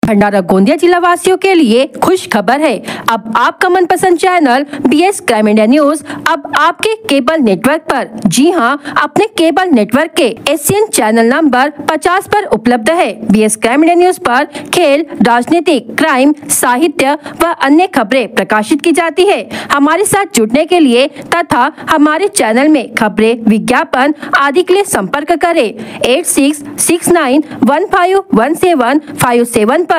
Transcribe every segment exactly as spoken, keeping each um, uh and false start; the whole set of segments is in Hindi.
भंडारा गोंदिया जिला वासियों के लिए खुश खबर है। अब आपका मनपसंद channel B S crime India news अब आपके केबल नेटवर्क पर, जी हां, अपने केबल नेटवर्क के एशियन चैनल नंबर पचास पर उपलब्ध है। B S crime India news पर खेल, राजनीतिक, क्राइम, साहित्य व अन्य खबरें प्रकाशित की जाती है। हमारे साथ जुड़ने के लिए तथा हमारे चैनल में खबरें, विज्ञापन आदि के लिए संपर्क करें eight six six nine one five one seven five seven पर।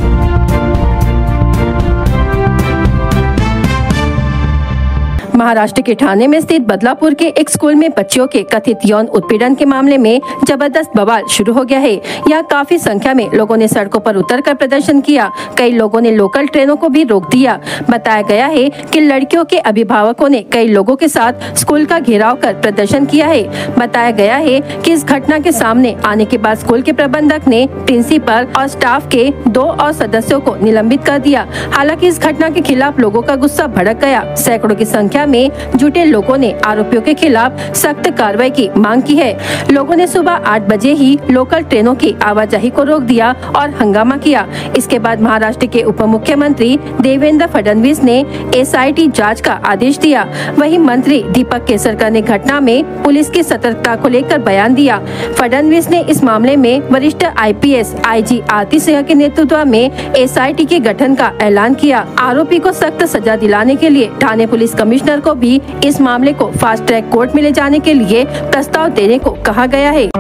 महाराष्ट्र के ठाणे में स्थित बदलापुर के एक स्कूल में बच्चियों के कथित यौन उत्पीड़न के मामले में जबरदस्त बवाल शुरू हो गया है। यहाँ काफी संख्या में लोगों ने सड़कों पर उतरकर प्रदर्शन किया। कई लोगों ने लोकल ट्रेनों को भी रोक दिया। बताया गया है कि लड़कियों के अभिभावकों ने कई लोगों के साथ स्कूल का घेराव कर प्रदर्शन किया है। बताया गया है कि इस घटना के सामने आने के बाद स्कूल के प्रबंधक ने प्रिंसिपल और स्टाफ के दो और सदस्यों को निलंबित कर दिया। हालांकि इस घटना के खिलाफ लोगों का गुस्सा भड़क गया। सैकड़ों की संख्या में जुटे लोगों ने आरोपियों के खिलाफ सख्त कार्रवाई की मांग की है। लोगों ने सुबह आठ बजे ही लोकल ट्रेनों की आवाजाही को रोक दिया और हंगामा किया। इसके बाद महाराष्ट्र के उप मुख्यमंत्री देवेंद्र फडणवीस ने एस आई टी जांच का आदेश दिया। वहीं मंत्री दीपक केसरकर ने घटना में पुलिस की सतर्कता को लेकर बयान दिया। फडणवीस ने इस मामले में वरिष्ठ I P S I G Aarti Singh के नेतृत्व में एस आई टी के गठन का ऐलान किया। आरोपी को सख्त सजा दिलाने के लिए ठाणे पुलिस कमिश्नर को भी इस मामले को फास्ट ट्रैक कोर्ट में ले जाने के लिए प्रस्ताव देने को कहा गया है।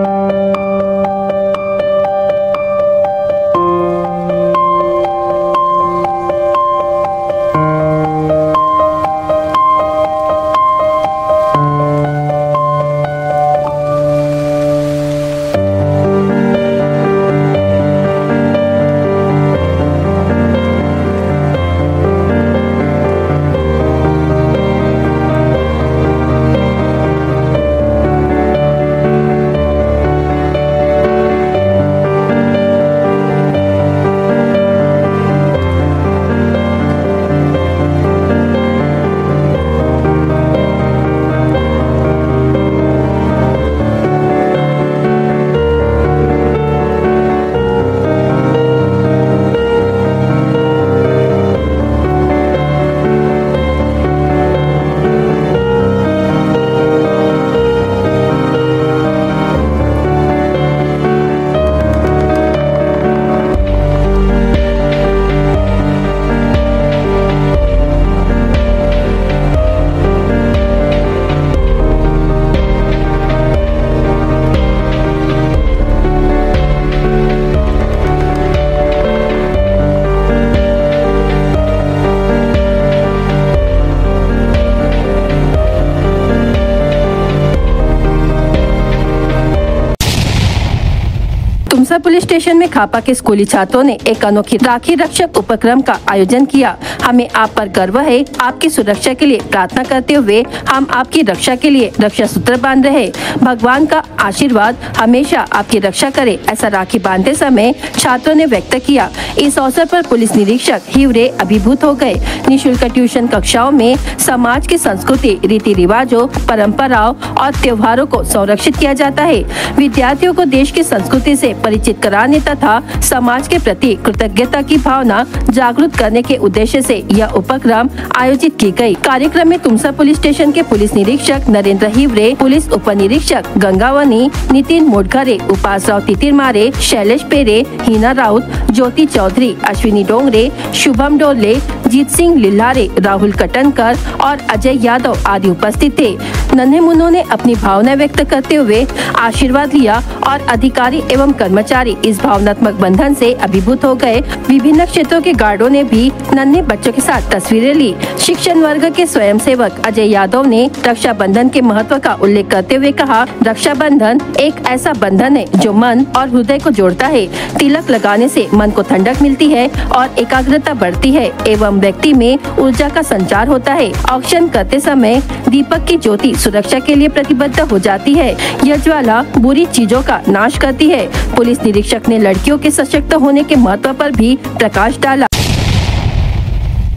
तुमसा पुलिस स्टेशन में खापा के स्कूली छात्रों ने एक अनोखी राखी रक्षक उपक्रम का आयोजन किया। हमें आप पर गर्व है। आपकी सुरक्षा के लिए प्रार्थना करते हुए हम आपकी रक्षा के लिए रक्षा सूत्र बांध रहे। भगवान का आशीर्वाद हमेशा आपकी रक्षा करे, ऐसा राखी बांधते समय छात्रों ने व्यक्त किया। इस अवसर पर पुलिस निरीक्षक हिवरे अभिभूत हो गए। निःशुल्क ट्यूशन कक्षाओं में समाज की संस्कृति, रीति रिवाजों, परंपराओं और त्योहारों को संरक्षित किया जाता है। विद्यार्थियों को देश की संस्कृति से परिचित कराने तथा समाज के प्रति कृतज्ञता की भावना जागरूक करने के उद्देश्य से यह उपक्रम आयोजित की गई। कार्यक्रम में तुमसा पुलिस स्टेशन के पुलिस निरीक्षक नरेंद्र हिवरे, पुलिस उप निरीक्षक गंगावनी, नितिन मोटघरे, उपास राव तितिरमारे, शैलेश पेरे, हिना राउत, ज्योति चौधरी, अश्विनी डोंगरे, शुभम डोले, जीत सिंह लिल्लारे, राहुल कटनकर और अजय यादव आदि उपस्थित थे। नन्हे मुन्नों ने अपनी भावना व्यक्त करते हुए आशीर्वाद लिया और अधिकारी एवं कर्मचारी इस भावनात्मक बंधन से अभिभूत हो गए। विभिन्न क्षेत्रों के गार्डों ने भी नन्हे बच्चों के साथ तस्वीरें ली। शिक्षण वर्ग के स्वयंसेवक अजय यादव ने रक्षा बंधन के महत्व का उल्लेख करते हुए कहा, रक्षा बंधन एक ऐसा बंधन है जो मन और हृदय को जोड़ता है। तिलक लगाने से मन को ठंडक मिलती है और एकाग्रता बढ़ती है एवं व्यक्ति में ऊर्जा का संचार होता है। औक्षण करते समय दीपक की ज्योति सुरक्षा के लिए प्रतिबद्ध हो जाती है। यह ज्वाला बुरी चीजों का नाश करती है। पुलिस निरीक्षक ने लड़कियों के सशक्त होने के महत्व पर भी प्रकाश डाला।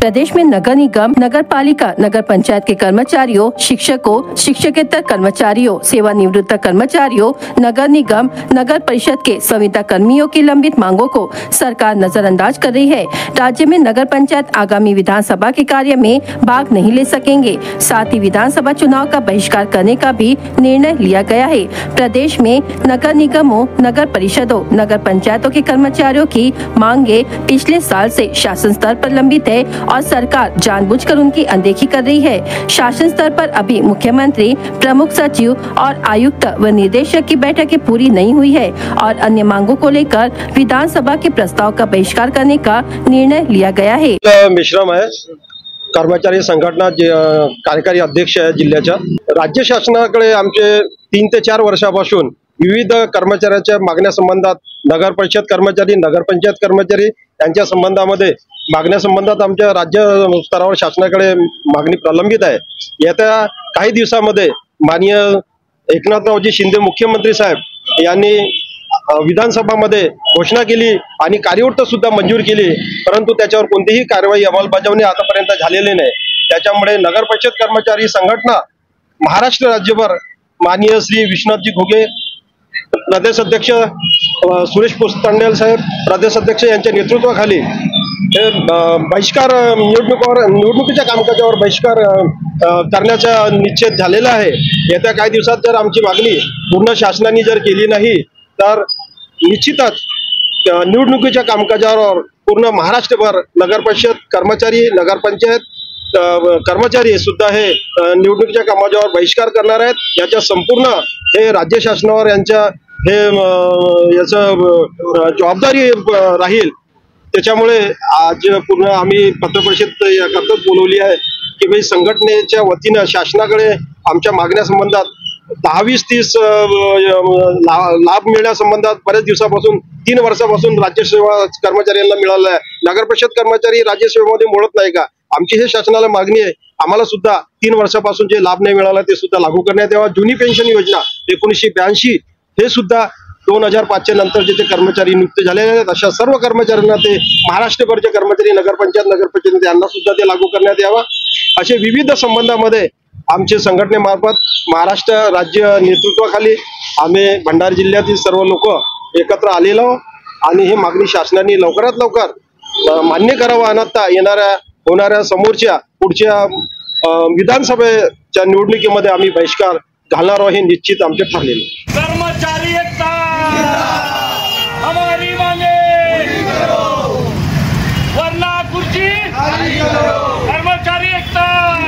प्रदेश में नगर निगम, नगर पालिका, नगर पंचायत के कर्मचारियों, शिक्षकों, शिक्षकेतर कर्मचारियों, सेवानिवृत्त कर्मचारियों, नगर निगम, नगर परिषद के संविदा कर्मियों की लंबित मांगों को सरकार नजरअंदाज कर रही है। राज्य में नगर पंचायत आगामी विधानसभा के कार्य में भाग नहीं ले सकेंगे। साथ ही विधानसभा चुनाव का बहिष्कार करने का भी निर्णय लिया गया है। प्रदेश में नगर निगमों, नगर परिषदों, नगर पंचायतों के कर्मचारियों की मांगे पिछले साल से शासन स्तर पर लंबित है और सरकार जानबूझकर उनकी अनदेखी कर रही है। शासन स्तर पर अभी मुख्यमंत्री, प्रमुख सचिव और आयुक्त व निदेशक की बैठकें पूरी नहीं हुई है और अन्य मांगों को लेकर विधानसभा के प्रस्ताव का बहिष्कार करने का निर्णय लिया गया है। मिश्रम है, कर्मचारी संघटना कार्यकारी अध्यक्ष आहे जिल्ह्याच्या। राज्य शासनाकडे आमचे तीन ते चार वर्षापासून विविध कर्मचाऱ्यांच्या मागण्या संबंधात नगर परिषद कर्मचारी, नगर पंचायत कर्मचारी यांच्या संबंधामध्ये मागण्या संबंधात आमच्या राज्य स्तरावर शासनाकडे मागणी प्रलंबित आहे। येत्या काही दिवसांमध्ये माननीय एकनाथरावजी शिंदे मुख्यमंत्री साहेब यांनी विधानसभामध्ये घोषणा केली आणि कार्यवाही सुद्धा मंजूर केली, परंतु त्याच्यावर कोणतीही कारवाई अंमलबजावणी आतापर्यंत झालेली नाही। त्याच्यामुळे नगर परिषद कर्मचारी संघटना महाराष्ट्र राज्यभर माननीय श्री विश्वनाथजी घुगे प्रदेश अध्यक्ष, सुरेश पोस्तांडेल साहेब प्रदेश अध्यक्ष यांच्या नेतृत्वाखाली बहिष्कार निवडणुकीवर निवडणुकीच्या कामकाजावर बहिष्कार करण्याचा निश्चित झालेला आहे। येत्या काही दिवसात जर आमची मागणी पूर्ण शासनाने जर केली नाही तर निश्चितच निवडणुकीच्या कामकाजावर पूर्ण महाराष्ट्रभर नगर परिषद कर्मचारी, नगर पंचायत कर्मचारी सुद्धा हे निवडणुकीच्या कामावर बहिष्कार करणार आहेत। याच्या संपूर्ण हे राज्य शासनावर यांच्या हे याचं जबाबदारी राहील। त्याच्यामुळे आज पूर्ण आम्ही पत्रपरिषद याकरता बोलवली आहे की भाई संघटनेच्या वतीने शासनाकडे आमच्या मागण्या संबंधात दहा वीस तीस लाभ मिळण्यासंबंधात बरेच दिवसापासून तीन वर्षापासून राज्यसेवा कर्मचाऱ्यांना मिळाला आहे। नगर परिषद कर्मचारी राज्यसेवेमध्ये मोडत नाही का? आमची हे शासनाला मागणी आहे, आम्हाला सुद्धा तीन वर्षापासून जे लाभ नाही मिळाला ते सुद्धा लागू करण्यात यावा। जुनी पेन्शन योजना एकोणीसशे ब्याऐंशी हे सुद्धा दोन हजार पाचच्या नंतर जे कर्मचारी नियुक्त झालेले आहेत अशा सर्व कर्मचाऱ्यांना ते महाराष्ट्रभरचे कर्मचारी नगरपंचायत नगरपंचायत यांना सुद्धा ते लागू करण्यात यावा। असे विविध संबंधामध्ये आमचे संघटनेमार्फत महाराष्ट्र राज्य नेतृत्वाखाली आम्ही भंडारा जिल्ह्यातील सर्व लोक एकत्र आलेलो आणि ही मागणी शासनाने लवकरात लवकर मान्य करावा, अन्यथा येणाऱ्या होणाऱ्या समोरच्या पुढच्या विधानसभेच्या निवडणुकीमध्ये आम्ही बहिष्कार घालणार हे निश्चित आमचे ठरलेले। कर्मचारी एकता हमारी मांगे वरना खुर्ची कर्मचारी एकता।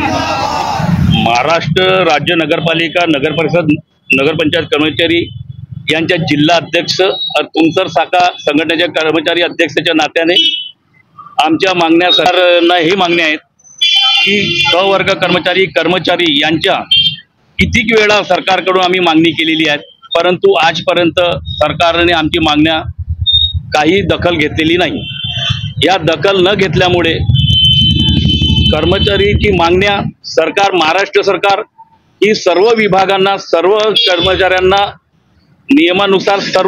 महाराष्ट्र राज्य नगरपालिका, नगर परिषद, नगरपंचायत कर्मचारी यांच्या जिल्हा अध्यक्ष तुमसर शाखा संघटनेच्या कर्मचारी अध्यक्षाच्या नात्याने आमच्या मागण्या सरकारना ही मागण्या आहेत की सवर्ग कर्मचारी कर्मचारी यांच्या कितीक वेळा सरकारकडून आम्ही मागणी केलेली आहे, परंतु आजपर्यंत सरकारने आमची मागण्या काही दखल घेतलेली नाही। या दखल न घेतल्यामुळे कर्मचारीची मागण्या सरकार, महाराष्ट्र सरकार ही सर्व विभागांना, सर्व कर्मचाऱ्यांना नियमानुसार सर्व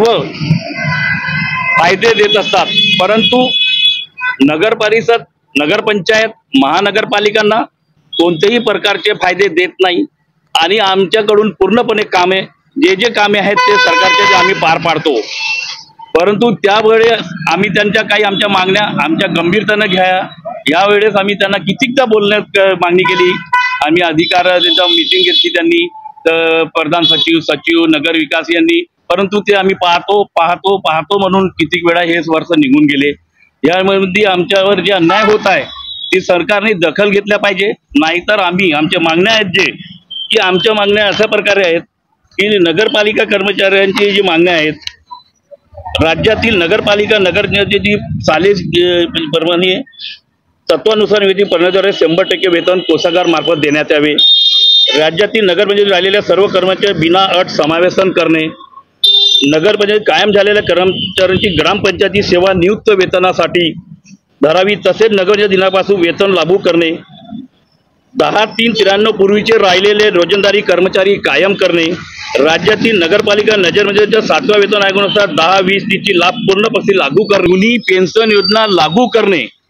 फायदे देत असतात, परंतु नगर परिषद, नगरपंचायत, महानगरपालिकांना कोणतेही प्रकारचे फायदे देत नाही आणि आमच्याकडून पूर्णपणे कामे जे जे कामे आहेत ते सरकारचे आम्ही पार पाडतो, परंतु त्यावेळेस आम्ही त्यांच्या काही आमच्या मागण्या आमच्या गंभीरतेने घ्या। यावेळेस आम्ही त्यांना कितीकदा बोलण्यात मागणी केली, आम्ही अधिकाऱ्यांची मीटिंग घेतली त्यांनी, प्रधान सचिव, सचिव, नगर विकास यांनी, परंतु ते आम्ही पाहतो पाहतो पाहतो म्हणून कितीक वेळा हे वर्ष निघून गेले। यामध्ये आमच्यावर जे अन्याय होत आहे ती सरकारने दखल घेतल्या पाहिजे, नाहीतर आम्ही आमच्या मागण्या आहेत जे की आमच्या मागण्या अशा प्रकारे आहेत की नगरपालिका कर्मचाऱ्यांची जी मागण्या आहेत, राज्यातील नगरपालिका नगर जी साले प्रमाणे तत्वानुसार विधी करण्याद्वारे शंभर टक्के वेतन कोषागार मार्फत देण्यात यावे। राज्यातील नगरपंचायत राहिलेल्या सर्व कर्मचारी बिना अट समावेशन करणे, नगरपंचायत कायम झालेल्या कर्मचाऱ्यांची ग्रामपंचायती सेवा नियुक्त वेतनासाठी धरावी, तसेच नगरच्या दिनापासून वेतन लागू करणे, दहा तीन त्र्याण्णव पूर्वीचे राहिलेले रोजंदारी कर्मचारी कायम करणे, राज्यातील नगरपालिका नगरपंचायतच्या सातव्या वेतन आयोगानुसार दहा वीस तीसची लाभ पूर्णपणे लागू करणे, जुनी पेन्शन योजना लागू करणे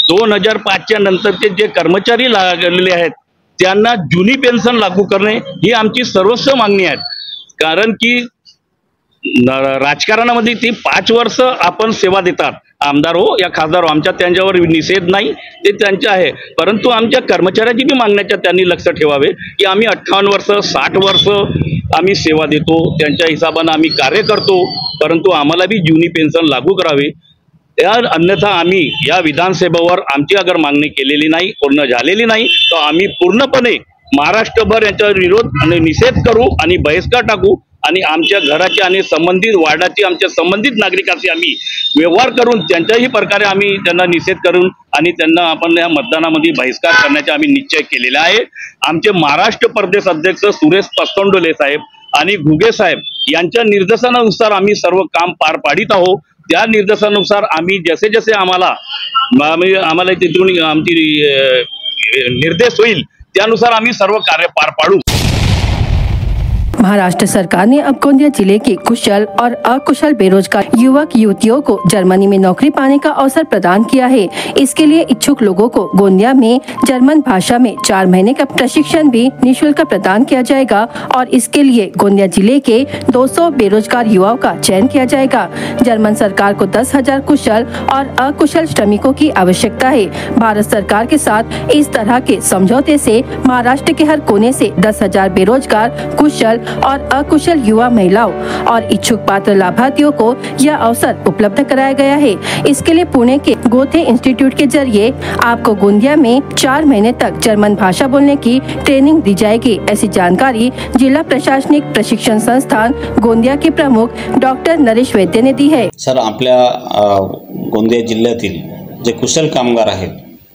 दोन हजार पाचच्या नंतरचे जे कर्मचारी लागलेले आहेत त्यांना जुनी पेन्शन लागू करणे ही आमची सर्वस्व मागणी आहे. कारण की राजकारणामध्ये ती पाच वर्ष आपण सेवा देतात, आमदार हो या खासदार हो, आमच्या त्यांच्यावर निषेध नाही, ते त्यांचे आहे. परंतु आमच्या कर्मचाऱ्याची बी मागण्याच्या त्यांनी लक्ष ठेवावे की आम्ही अठ्ठावन्न वर्ष साठ वर्ष आम्ही सेवा देतो, त्यांच्या हिशोबाने आम्ही कार्य करतो, परंतु आम्हाला बी जुनी पेन्शन लागू करावे. या अन्यथा आम्ही या विधानसभेवर आमची अगर मागणी केलेली नाही, पूर्ण झालेली नाही, तर आम्ही पूर्णपणे महाराष्ट्रभर यांच्यावर विरोध आणि निषेध करू आणि बहिष्कार टाकू आणि आमच्या घराची आणि संबंधित वार्डाची आमच्या संबंधित नागरिकांशी आम्ही व्यवहार करून त्यांच्याही प्रकारे आम्ही त्यांना निषेध करून आणि त्यांना आपण या मतदानामध्ये बहिष्कार करण्याचा आम्ही निश्चय केलेला आहे. आमचे महाराष्ट्र प्रदेश अध्यक्ष सुरेश पस्तोंडोले साहेब आणि घुगे साहेब यांच्या निर्देशानुसार आम्ही सर्व काम पार पाडित आहोत. त्या निर्देशानुसार आम्ही जसे जसे आम्हाला आम्हाला तिथून आमची निर्देश होईल त्यानुसार आम्ही सर्व कार्य पार पाडू. महाराष्ट्र सरकार ने अब गोंदिया जिले के कुशल और अकुशल बेरोजगार युवक युवतियों को जर्मनी में नौकरी पाने का अवसर प्रदान किया है. इसके लिए इच्छुक लोगों को गोंदिया में जर्मन भाषा में चार महीने का प्रशिक्षण भी निःशुल्क प्रदान किया जाएगा और इसके लिए गोंदिया जिले के दो सौ बेरोजगार युवाओं का चयन किया जाएगा. जर्मन सरकार को दस हजार कुशल और अकुशल श्रमिकों की आवश्यकता है. भारत सरकार के साथ इस तरह के समझौते से महाराष्ट्र के हर कोने से दस हजार बेरोजगार कुशल और अकुशल युवा महिलाओं और इच्छुक पात्र लाभार्थियों को यह अवसर उपलब्ध कराया गया है. इसके लिए पुणे के गोथे इंस्टीट्यूट के जरिए आपको गोंदिया में चार महीने तक जर्मन भाषा बोलने की ट्रेनिंग दी जाएगी. ऐसी जानकारी जिला प्रशासनिक प्रशिक्षण संस्थान गोंदिया के प्रमुख डॉक्टर नरेश वैद्य ने दी है. सर, आपल्या गोंदिया जिल्ह्यातील जे कुशल कामगार आहेत,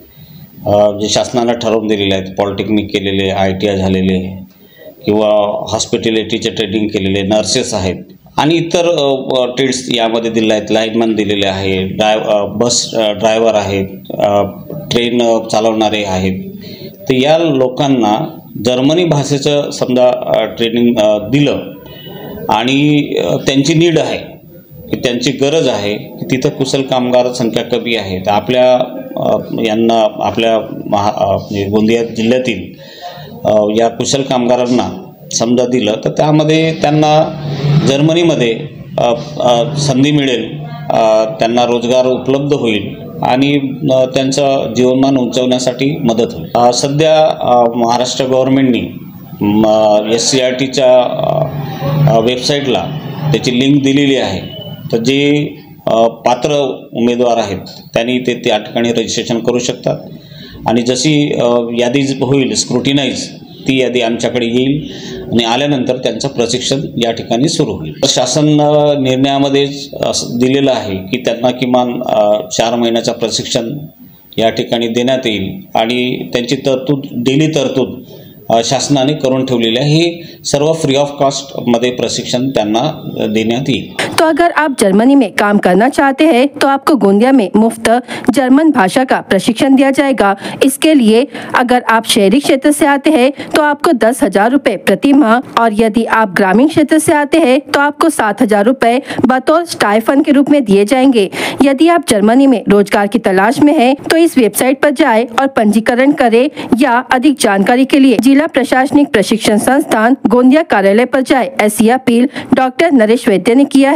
जे शासनाने ठरवून दिलेले आहेत, पॉलिटेक्निक केलेले, आय टी आय झालेले किंवा हॉस्पिटॅलिटीचे ट्रेनिंग केलेले नर्सेस आहेत आणि इतर ट्रेड्स यामध्ये दिले आहेत. लाईनमॅन दिलेले आहे, ड्राय बस ड्रायव्हर आहेत, ट्रेन चालवणारे आहेत. तर या लोकांना जर्मनी भाषेचं समजा ट्रेनिंग दिलं आणि त्यांची नीड आहे की त्यांची गरज आहे की तिथं कुशल कामगार संख्या कमी आहे. तर आपल्या यांना आपल्या महा गोंदिया जिल्ह्यातील या कुशल कामगारांना समजा दिलं तर त्यामध्ये त्यांना जर्मनीमध्ये संधी मिळेल, त्यांना रोजगार उपलब्ध होईल आणि त्यांचं जीवनमान उंचावण्यासाठी मदत होईल. सध्या महाराष्ट्र गव्हर्नमेंटनी एस सी आर टीच्या वेबसाईटला त्याची लिंक दिलेली आहे. तर जे पात्र उमेदवार आहेत त्यांनी ते त्या ठिकाणी रजिस्ट्रेशन करू शकतात आणि जशी यादी होईल स्क्रुटिनाइज ती यादी आमच्याकडे येईल आणि आल्यानंतर त्यांचं प्रशिक्षण या ठिकाणी सुरू होईल. शासन निर्णयामध्ये दिलेलं आहे की त्यांना किमान चार महिन्याचं प्रशिक्षण या ठिकाणी देण्यात येईल आणि त्यांची तरतूद डेली तरतूद शासनाने करून ठेवलेली आहे. हे सर्व फ्री ऑफ कॉस्ट मध्ये प्रशिक्षण त्यांना देण्यात येईल. तो अगर आप जर्मनी में काम करना चाहते हैं तो आपको गोंदिया में मुफ्त जर्मन भाषा का प्रशिक्षण दिया जाएगा. इसके लिए अगर आप शहरी क्षेत्र से आते हैं तो आपको दस हजार रूपए प्रति माह और यदि आप ग्रामीण क्षेत्र से आते हैं तो आपको सात हजार रूपए बतौर स्टाइफन के रूप में दिए जाएंगे. यदि आप जर्मनी में रोजगार की तलाश में हैं तो इस वेबसाइट पर जाएं और पंजीकरण करें या अधिक जानकारी के लिए जिला प्रशासनिक प्रशिक्षण संस्थान गोंदिया कार्यालय पर जाए. ऐसी अपील डॉक्टर नरेश वैद्य ने किया है.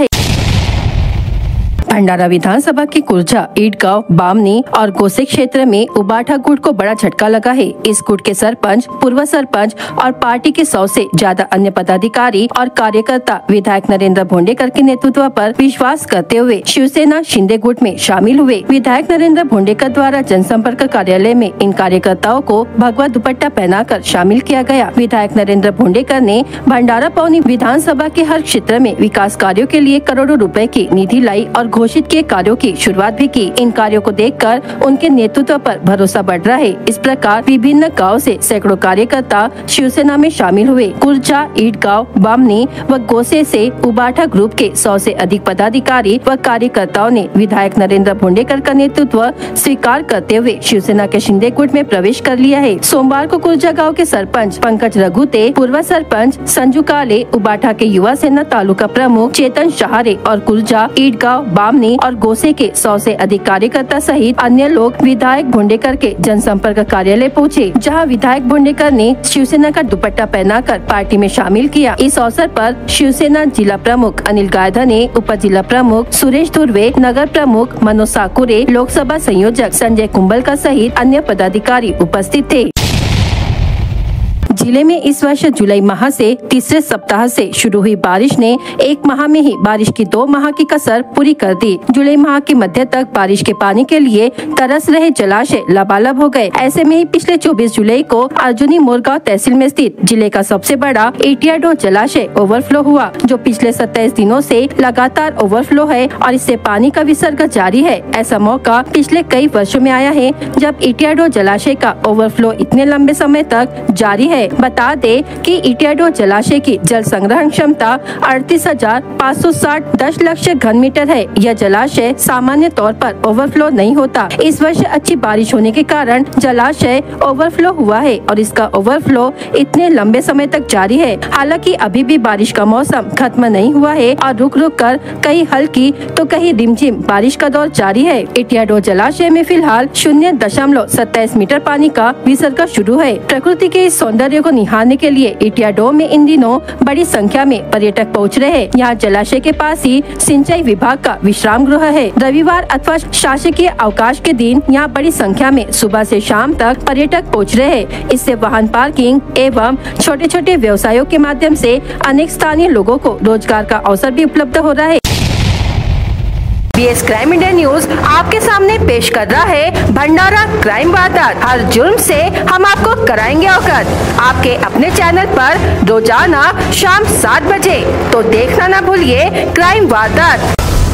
भंडारा विधानसभा के कुर्जा, ईटगांव, बामनी और गोसे क्षेत्र में उबाठा गुट को बड़ा झटका लगा है. इस गुट के सरपंच, पूर्व सरपंच और पार्टी के सौ से ज्यादा अन्य पदाधिकारी और कार्यकर्ता विधायक नरेंद्र भोंडेकर के नेतृत्व पर विश्वास करते हुए शिवसेना शिंदे गुट में शामिल हुए. विधायक नरेंद्र भोंडेकर द्वारा जनसंपर्क कार्यालय में इन कार्यकर्ताओं को भगवा दुपट्टा पहनाकर शामिल किया गया. विधायक नरेंद्र भोंडेकर ने भंडारा पौनी विधानसभा के हर क्षेत्र में विकास कार्यों के लिए करोड़ों रुपए की निधि लाई और घोषित किए कार्यों की शुरुआत भी की. इन कार्यों को देखकर उनके नेतृत्व पर भरोसा बढ़ रहा है. इस प्रकार विभिन्न गांव से सैकड़ों कार्यकर्ता शिवसेना में शामिल हुए. कुर्जा, ईटगांव, बामनी व गोसे से उबाठा ग्रुप के सौ से अधिक पदाधिकारी व कार्यकर्ताओं ने विधायक नरेंद्र भोंडेकर का नेतृत्व स्वीकार करते हुए शिवसेना के शिंदे गुट में प्रवेश कर लिया है. सोमवार को कुर्जा गाँव के सरपंच पंकज रघुते, पूर्व सरपंच संजू काले, उबाठा के युवा सेना तालुका प्रमुख चेतन शहारे और कुर्जा, ईटगांव, बामनी और गोसे के सौ से अधिक कार्यकर्ता सहित अन्य लोग विधायक भुंडेकर के जनसंपर्क कार्यालय पहुँचे, जहाँ विधायक भुंडेकर ने शिवसेना का दुपट्टा पहनाकर पार्टी में शामिल किया। इस अवसर पर शिवसेना जिला प्रमुख अनिल गायधने, उप जिला प्रमुख सुरेश धुर्वे, नगर प्रमुख मनोज साकुरे, लोकसभा संयोजक संजय कुंभलकर सहित अन्य पदाधिकारी उपस्थित थे। जिले में इस वर्ष जुलाई माह से तीसरे सप्ताह से शुरू हुई बारिश ने एक माह में ही बारिश की दो माह की कसर पूरी कर दी। जुलाई माह के मध्य तक बारिश के पानी के लिए तरस रहे जलाशय लबालब हो गए। ऐसे में ही पिछले चौबीस जुलाई को अर्जुनी मोरगांव तहसील में स्थित जिले का सबसे बड़ा एटियाडो जलाशय ओवरफ्लो हुआ, जो पिछले सत्ताईस दिनों से लगातार ओवरफ्लो है और इससे पानी का विसर्ग जारी है। ऐसा मौका पिछले कई वर्षों में आया है जब एटियाडो जलाशय का ओवरफ्लो इतने लंबे समय तक जारी है। बता दे कि एटियाडो जलाशय की जल संग्रहण क्षमता अड़तीस हजार पाँच सौ साठ दशलक्ष घन मीटर है। यह जलाशय सामान्य तौर पर ओवरफ्लो नहीं होता। इस वर्ष अच्छी बारिश होने के कारण जलाशय ओवरफ्लो हुआ है और इसका ओवरफ्लो इतने लंबे समय तक जारी है। हालांकि अभी भी बारिश का मौसम खत्म नहीं हुआ है और रुक रुक कर कहीं हल्की तो कहीं रिमझिम बारिश का दौर जारी है। एटियाडो जलाशय में फिलहाल शून्य दशमलव सत्ताईस मीटर पानी का विसर्ग शुरू है। प्रकृति के इस सौंदर्य को निहारने के लिए एटियाडो में इन दिनों बड़ी संख्या में पर्यटक पहुंच रहे हैं। यहाँ जलाशय के पास ही सिंचाई विभाग का विश्राम गृह है। रविवार अथवा शासकीय अवकाश के दिन यहाँ बड़ी संख्या में सुबह से शाम तक पर्यटक पहुंच रहे हैं। इससे वाहन पार्किंग एवं छोटे छोटे व्यवसायों के माध्यम से अनेक स्थानीय लोगों को रोजगार का अवसर भी उपलब्ध हो रहा है। बीएस क्राइम इंडिया न्यूज आपके सामने पेश कर रहा है भंडारा क्राइम वारदात। हर जुर्म से हम आपको कराएंगे अवगत। आपके अपने चैनल पर रोजाना शाम सात बजे, तो देखना ना भूलिए क्राइम वारदात।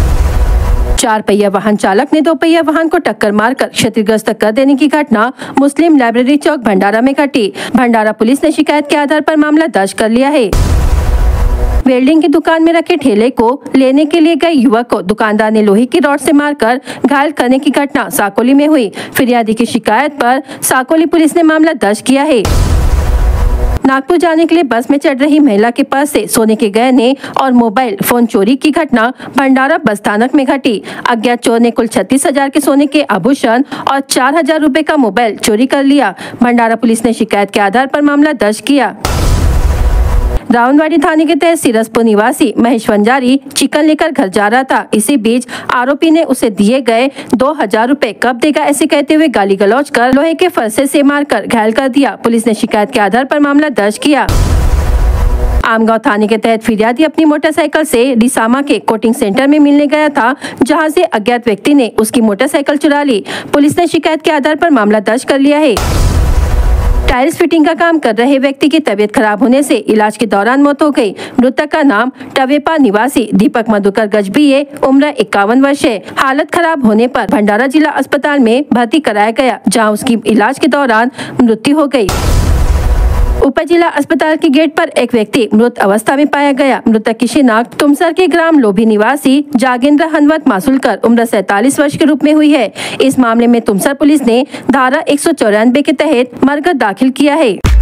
चार पहिया वाहन चालक ने दो पहिया वाहन को टक्कर मारकर क्षतिग्रस्त कर देने की घटना मुस्लिम लाइब्रेरी चौक भंडारा में घटी। भंडारा पुलिस ने शिकायत के आधार पर मामला दर्ज कर लिया है। वेल्डिंग की दुकान में रखे ठेले को लेने के लिए गए युवक को दुकानदार ने लोहे की रॉड से मारकर घायल करने की घटना साकोली में हुई। फिरियादी की शिकायत पर साकोली पुलिस ने मामला दर्ज किया है। नागपुर जाने के लिए बस में चढ़ रही महिला के पर्स से सोने के गहने और मोबाइल फोन चोरी की घटना भंडारा बस स्थानक में घटी। अज्ञात चोर ने कुल छत्तीस हजार के सोने के आभूषण और चार हजार रूपए का मोबाइल चोरी कर लिया। भंडारा पुलिस ने शिकायत के आधार पर मामला दर्ज किया। रावणवाड़ी थाने के तहत सिरसपुर निवासी महेश वंजारी चिकन लेकर घर जा रहा था। इसी बीच आरोपी ने उसे दिए गए दो हजार रूपए कब देगा ऐसे कहते हुए गाली गलौज कर लोहे के फरसे से मारकर घायल कर दिया। पुलिस ने शिकायत के आधार पर मामला दर्ज किया। आमगांव थाने के तहत फिरियादी अपनी मोटरसाइकिल से रिसामा के कोचिंग सेंटर में मिलने गया था, जहां से अज्ञात व्यक्ति ने उसकी मोटरसाइकिल चुरा ली। पुलिस ने शिकायत के आधार पर मामला दर्ज कर लिया है। टाइल्स फिटिंग का काम कर रहे व्यक्ति की तबीयत खराब होने से इलाज के दौरान मौत हो गई। मृतक का नाम टवेपा निवासी दीपक मधुकर गजबीए, उम्र इक्यावन वर्ष है। हालत खराब होने पर भंडारा जिला अस्पताल में भर्ती कराया गया, जहां उसकी इलाज के दौरान मृत्यु हो गई। उप जिला अस्पताल के गेट पर एक व्यक्ति मृत अवस्था में पाया गया। मृतक की शिनाख्त तुमसर के ग्राम लोभी निवासी जागेंद्र हनवत मासुलकर उम्र सैतालीस वर्ष के रूप में हुई है। इस मामले में तुमसर पुलिस ने धारा एक सौ चौरानवे के तहत मरकज दाखिल किया है।